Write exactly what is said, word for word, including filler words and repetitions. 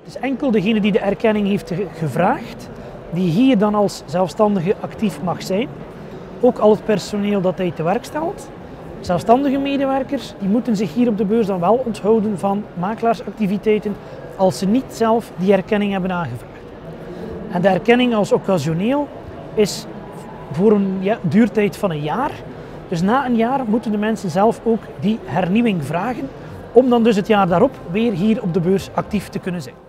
Dus enkel degene die de erkenning heeft gevraagd, die hier dan als zelfstandige actief mag zijn. Ook al het personeel dat hij te werk stelt. Zelfstandige medewerkers die moeten zich hier op de beurs dan wel onthouden van makelaarsactiviteiten als ze niet zelf die erkenning hebben aangevraagd. En de erkenning als occasioneel is voor een ja, duurtijd van een jaar. Dus na een jaar moeten de mensen zelf ook die hernieuwing vragen om dan dus het jaar daarop weer hier op de beurs actief te kunnen zijn.